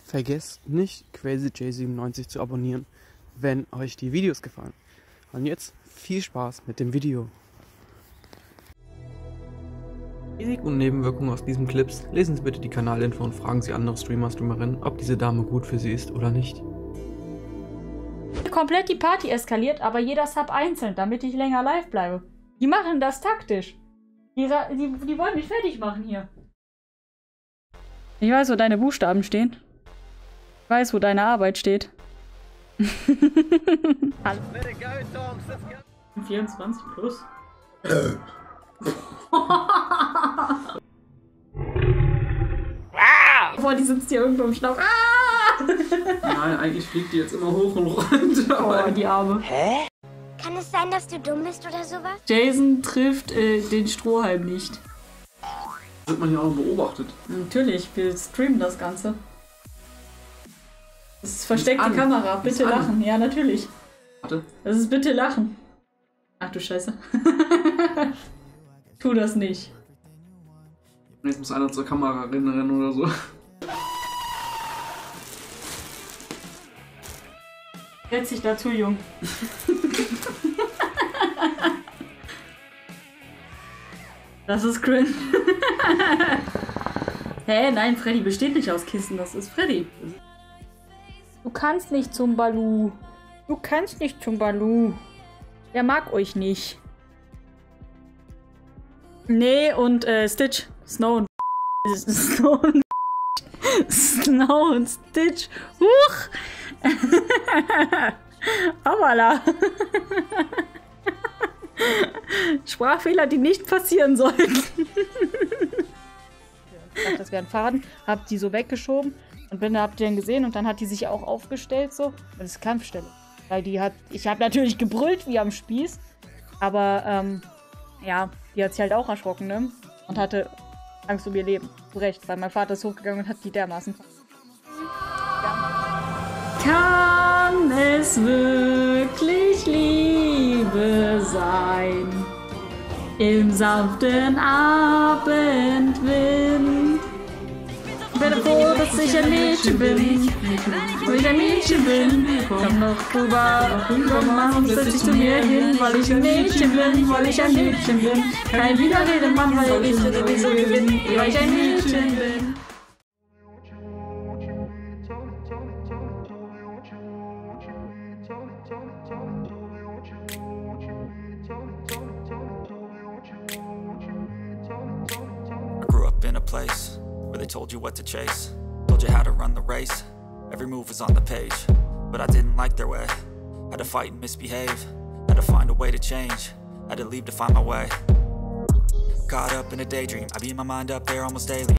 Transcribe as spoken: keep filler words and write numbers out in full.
vergesst nicht Crazy J siebenundneunzig zu abonnieren, wenn euch die Videos gefallen. Und jetzt viel Spaß mit dem Video. Risiken und Nebenwirkungen aus diesen Clips. Lesen Sie bitte die Kanalinfo und fragen Sie andere Streamer, Streamerinnen, ob diese Dame gut für Sie ist oder nicht. Komplett die Party eskaliert, aber jeder Sub einzeln, damit ich länger live bleibe. Die machen das taktisch. Die, die, die wollen mich fertig machen hier. Ich weiß, wo deine Buchstaben stehen. Ich weiß, wo deine Arbeit steht. Hallo. vierundzwanzig plus. Boah, die sitzt hier irgendwo im Schlauch. Ah! Nein, eigentlich fliegt die jetzt immer hoch und runter. Oh, die Arme. Hä? Kann es sein, dass du dumm bist oder sowas? Jason trifft äh, den Strohhalm nicht. Wird man ja auch beobachtet. Natürlich, wir streamen das Ganze. Das ist versteckte Kamera, bitte Ist lachen. an. Ja, natürlich. Warte. Das ist bitte lachen. Ach du Scheiße. Tu das nicht. Jetzt muss einer zur Kamera rennen oder so. Setz dich dazu, Jung. Das ist cringe. Hä, nein, Freddy besteht nicht aus Kissen, das ist Freddy. Du kannst nicht zum Balu. Du kannst nicht zum Balu. Der mag euch nicht. Nee, und äh, Stitch. Snow und Snow und Snow und Stitch. Huch! Hoppala. Sprachfehler, die nicht passieren sollten. Ich dachte, das wäre ein Faden. Hab die so weggeschoben und bin, habt ihr dann gesehen und dann hat die sich auch aufgestellt so. Und das ist Kampfstelle. Weil die hat, ich habe natürlich gebrüllt wie am Spieß, aber ähm, ja, die hat sich halt auch erschrocken, ne? Und hatte Angst um ihr Leben. Zu Recht, weil mein Vater ist hochgegangen und hat die dermaßen. Kann es wirklich Liebe sein? Im sanften Abendwind. Ich bin froh, dass ich ein Mädchen bin. Weil ich ein Mädchen bin. Komm noch rüber, komm, setz dich zu mir hin. Weil ich ein Mädchen bin, weil ich ein Mädchen bin. Kein Widerredemann, weil ich sowieso gewinne. Weil ich ein Mädchen bin. In a place where they told you what to chase, told you how to run the race, every move was on the page, but I didn't like their way, had to fight and misbehave, had to find a way to change, had to leave to find my way, caught up in a daydream, I beat my mind up there almost daily.